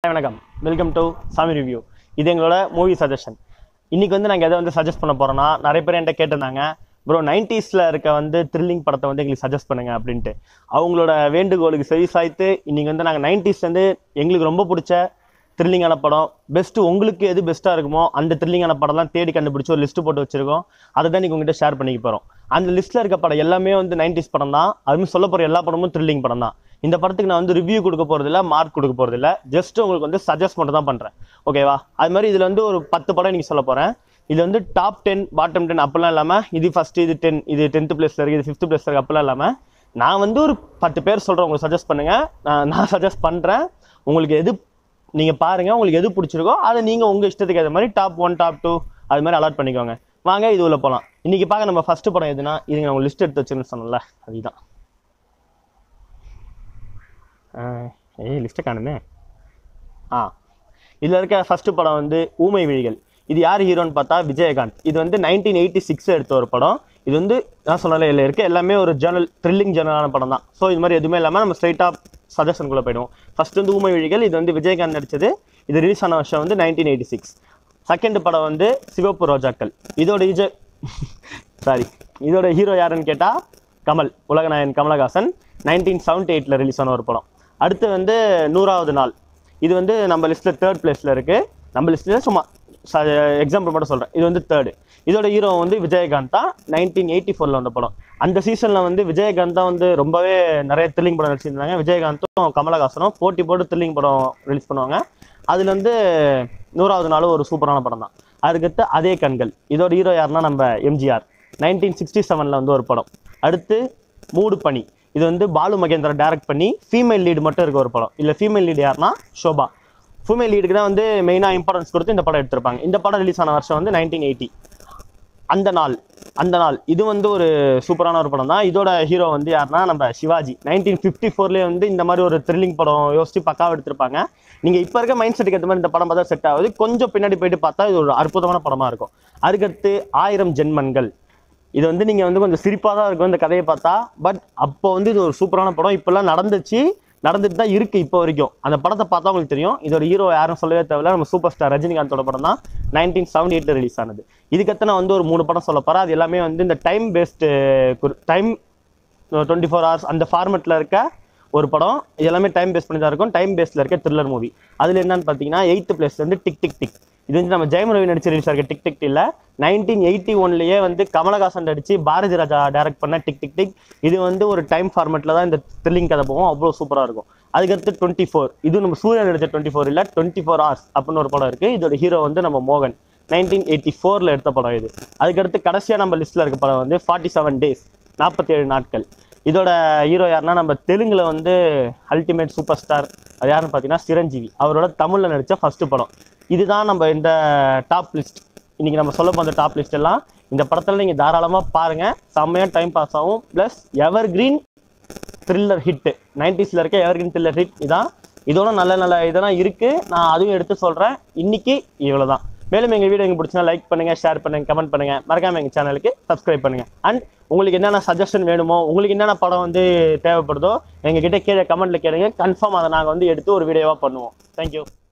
வணக்கம், welcome to சாமி review. இது எங்களோட மூவி சஜஷன். இன்னைக்கு நாங்கள் எதை சஜஸ்ட் பண்ண போகிறோம்னா, நிறைய பேர் என்கிட்ட கேட்டிருந்தாங்க, ப்ரோ 90s இருக்க த்ரில்லிங் படத்தை எங்களுக்கு சஜஸ்ட் பண்ணுங்க அப்படின்ட்டு. அவங்களோட வேண்டுகோளுக்கு சரி சாய்த்து இன்னைக்கு நாங்கள் 90s எங்களுக்கு ரொம்ப பிடிச்ச த்ரில்லிங்கான படம், பெஸ்ட்டு உங்களுக்கு எது பெஸ்ட்டாக இருக்குமோ அந்த த்ரில்லிங்கான படம்லாம் தேடி கண்டுபிடிச்சி ஒரு லிஸ்ட்டு போட்டு வச்சிருக்கோம். அதை தான் நீங்கள் உங்கள்கிட்ட ஷேர் பண்ணிக்க போகிறோம். அந்த லிஸ்ட்டில் இருக்க படம் எல்லாமே 90s படம் தான். அதுமாதிரி சொல்ல போகிற எல்லா படமும் த்ரில்லிங் படம் தான். இந்த படத்துக்கு நான் ரிவ்யூ கொடுக்க போகிறதில்ல, மார்க் கொடுக்க போகிறதில்ல, ஜஸ்ட் உங்களுக்கு சஜஸ்ட் மட்டும் தான் பண்ணுறேன். ஓகேவா? அது மாதிரி இதில் ஒரு 10 படம் இன்றைக்கி சொல்ல போகிறேன். இது டாப் 10 பாட்டம் 10 அப்படிலாம் இல்லாமல், இது ஃபஸ்ட்டு இது 10 இது 10th பிளேஸில் இருக்குது, இது 5th பிளேஸில் இருக்குது அப்படிலாம் இல்லாமல், நான் ஒரு 10 பேர் சொல்கிறேன், உங்களுக்கு சஜஸ்ட் பண்ணுங்கள். நான் சஜஸ்ட் பண்ணுறேன். உங்களுக்கு எது நீங்கள் பாருங்கள், உங்களுக்கு எது பிடிச்சிருக்கோ அதை நீங்கள் உங்கள் இஷ்டத்துக்கு ஏற்ற மாதிரி டாப் 1 டாப் 2 அது மாதிரி அலாட் பண்ணிக்கோங்க. வாங்க இது உள்ள போகலாம். இன்றைக்கி பார்க்க நம்ம ஃபஸ்ட்டு படம் எதுனா, இதுங்க நான் லிஸ்ட் எடுத்து வச்சுருன்னு சொன்னல, அதுதான். லிஸ்ட்டை காணுமே. இதில் இருக்க ஃபஸ்ட்டு படம் ஊமை விழிகள். இது யார் ஹீரோன்னு பார்த்தா விஜயகாந்த். இது 1986 எடுத்த ஒரு படம். இது நான் சொன்னால இல்லை இருக்க எல்லாமே ஒரு ஜேர்னல், த்ரில்லிங் ஜேர்னலான படம் தான். ஸோ இது மாதிரி எதுவுமே இல்லாமல் நம்ம ஸ்ட்ரைட்டாக சஜஷனுக்குள்ளே போயிடுவோம். ஃபஸ்ட்டு ஊமை விழிகள். இது விஜயகாந்த் நடித்தது. இது ரிலீஸ் ஆன வருஷம் 1986. செகண்ட் படம் சிவப்பு ரோஜாக்கள். இதோட ஹீரோ யாருன்னு கேட்டால் கமல், உலகநாயகன் கமலஹாசன். 1978 ரிலீஸ் ஆன ஒரு படம். அடுத்து 100வது நாள். இது நம்ம லிஸ்ட்டில் 3rd பிளேஸில் இருக்குது. நம்ம லிஸ்ட்டில் சும்மா எக்ஸாம்பிள் மட்டும் சொல்கிறேன். இது 3rd. இதோட ஹீரோ விஜயகாந்த் தான். 1984 வந்த படம். அந்த சீசனில் விஜயகாந்த் தான் ரொம்பவே நிறைய த்ரில்லிங் படம் நடிச்சிருந்தாங்க. விஜயகாந்தும் கமலஹாசனும் போட்டி போட்டு த்ரில்லிங் படம் ரிலீஸ் பண்ணுவாங்க. அதில் 100வது நாளும் ஒரு சூப்பரான படம் தான். அதுக்கடுத்து அதே கண்கள். இதோட ஹீரோ யாருன்னா நம்ம எம்ஜிஆர். 1967 ஒரு படம். அடுத்து மூடு பனி. இது பாலு மகேந்திரா டைரக்ட் பண்ணி ஃபீமேல் லீடு மட்டும் இருக்க ஒரு படம். இல்லை ஃபீமேல் லீடு யாருன்னா ஷோபா. ஃபீமேல் லீடுக்கு தான் மெயினாக இம்பார்ட்டன்ஸ் கொடுத்து இந்த படம் எடுத்திருப்பாங்க. இந்த படம் ரிலீஸ் ஆன வருஷம் 1980. அந்த நாள் இது ஒரு சூப்பரான ஒரு படம் தான். இதோட ஹீரோ யாருன்னா நம்ம சிவாஜி. 1954 இந்த மாதிரி ஒரு த்ரில்லிங் படம் யோசிச்சு பக்காவாக எடுத்திருப்பாங்க. நீங்கள் இப்போ இருக்க மைண்ட் செட்டுக்கு ஏற்ற மாதிரி இந்த படம் பார்த்தா செட் ஆகுது. கொஞ்சம் பின்னாடி போயிட்டு பார்த்தா இது ஒரு அற்புதமான படமாக இருக்கும். அதுக்கடுத்து 1000 ஜென்மன்கள். இது நீங்கள் கொஞ்சம் சிரிப்பாக தான் இருக்கும் இந்த கதையை பார்த்தா. பட் அப்போ இது ஒரு சூப்பரான படம். இப்போல்லாம் நடந்துட்டு தான் இருக்குது இப்போ வரைக்கும். அந்த படத்தை பார்த்தா உங்களுக்கு தெரியும். இதோட ஹீரோ யாரும் சொல்லவே தேவையில்ல, நம்ம சூப்பர் ஸ்டார் ரஜினிகாந்தோட படம் தான். 1978 ரிலீஸ் ஆனது. இதுக்கடுத்து நான் ஒரு 3 படம் சொல்ல போகிறேன். அது எல்லாமே இந்த டைம் பேஸ்டு, டைம் 24 hours அந்த ஃபார்மெட்டில் இருக்க ஒரு படம். இது எல்லாமே டைம் பேஸ் பண்ணி தான் இருக்கும். டைம் பேஸில் இருக்க த்ரில்லர் மூவி. அதில் என்னன்னு பார்த்தீங்கன்னா 8th place tick tick tick. இது நம்ம ஜெயம் ரவி நடிச்சு ரிலீஸ் ஆகிற டிக் டிக் இல்லை. 1981 கமலஹாசன் நடிச்சு பாரதி ராஜா டைரக்ட் பண்ண டிக் டிக் டிக். இது ஒரு டைம் ஃபார்மெட்டில் தான் இந்த த்ரில்லிங் கதை போகும். அவ்வளோ சூப்பராக இருக்கும். அதுக்கடுத்து 24. இது நம்ம சூர்யா நடிச்ச 24 இல்லை, 24 hours அப்படின்னு ஒரு படம் இருக்குது. இதோட ஹீரோ நம்ம மோகன். 1984 எடுத்த படம் இது. அதுக்கடுத்து கடைசியாக நம்ம லிஸ்ட்டில் இருக்க படம் 47 days 47 நாட்கள். இதோட ஹீரோ யாருன்னா நம்ம தெலுங்குல அல்டிமேட் சூப்பர் ஸ்டார். அது யாருன்னு பார்த்தீங்கன்னா சிரஞ்சீவி. அவரோட தமிழில் நடித்த ஃபஸ்ட்டு படம். இதுதான் நம்ம இந்த டாப் லிஸ்ட். இன்றைக்கி நம்ம சொல்ல போகிற டாப் லிஸ்ட் எல்லாம் இந்த படத்தில் நீங்கள் தாராளமாக பாருங்கள். செம்மையாக டைம் பாஸ் ஆகும். Plus evergreen thriller hit. 90s இருக்க எவர் கிரீன் த்ரில்லர் ஹிட் இதான். இதோட நல்ல இதெல்லாம் இருக்குது. நான் அதுவும் எடுத்து சொல்கிறேன். இன்றைக்கி இவ்வளோ தான். மேலும் எங்கள் வீடியோ பிடிச்சினா லைக் பண்ணுங்கள், ஷேர் பண்ணுங்கள், கமெண்ட் பண்ணுங்கள். மறக்காமல் எங்கள் சேனலுக்கு சப்ஸ்கிரைப் பண்ணுங்கள். அண்ட் உங்களுக்கு என்னென்ன சஜஷன் வேணுமோ, உங்களுக்கு என்னென்ன படம் தேவைப்படுதோ எங்ககிட்ட கீழே கமெண்ட்டில் கேளுங்க. கன்ஃபார்ம் அதை நாங்கள் எடுத்து ஒரு வீடியோவாக பண்ணுவோம். தேங்க்யூ.